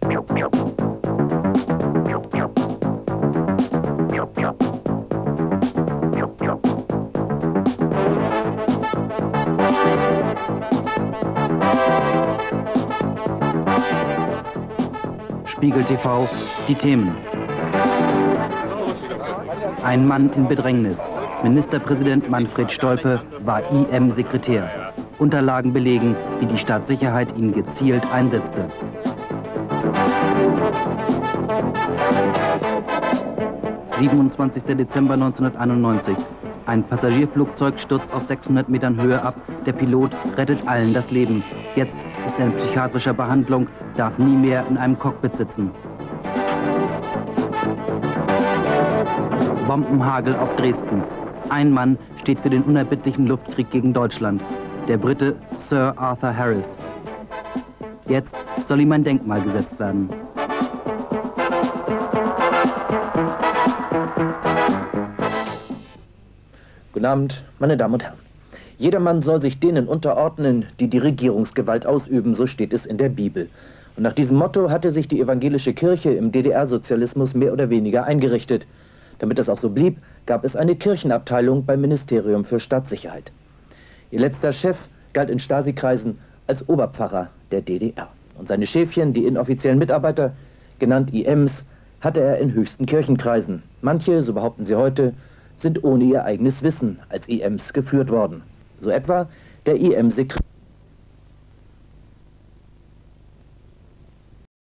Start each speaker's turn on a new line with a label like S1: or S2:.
S1: Spiegel TV, die Themen. Ein Mann in Bedrängnis. Ministerpräsident Manfred Stolpe war IM-Sekretär. Unterlagen belegen, wie die Staatssicherheit ihn gezielt einsetzte. »27. Dezember 1991. Ein Passagierflugzeug stürzt auf 600 Metern Höhe ab. Der Pilot rettet allen das Leben. Jetzt ist er in psychiatrischer Behandlung, darf nie mehr in einem Cockpit sitzen.« Bombenhagel auf Dresden. Ein Mann steht für den unerbittlichen Luftkrieg gegen Deutschland. Der Brite Sir Arthur Harris. Jetzt soll ihm ein Denkmal gesetzt werden.
S2: Guten Abend, meine Damen und Herren. Jedermann soll sich denen unterordnen, die die Regierungsgewalt ausüben, so steht es in der Bibel. Und nach diesem Motto hatte sich die evangelische Kirche im DDR-Sozialismus mehr oder weniger eingerichtet. Damit das auch so blieb, gab es eine Kirchenabteilung beim Ministerium für Staatssicherheit. Ihr letzter Chef galt in Stasi-Kreisen als Oberpfarrer der DDR. Und seine Schäfchen, die inoffiziellen Mitarbeiter, genannt IMs, hatte er in höchsten Kirchenkreisen. Manche, so behaupten sie heute, sind ohne ihr eigenes Wissen als IMs geführt worden. So etwa der IM-Sekretär.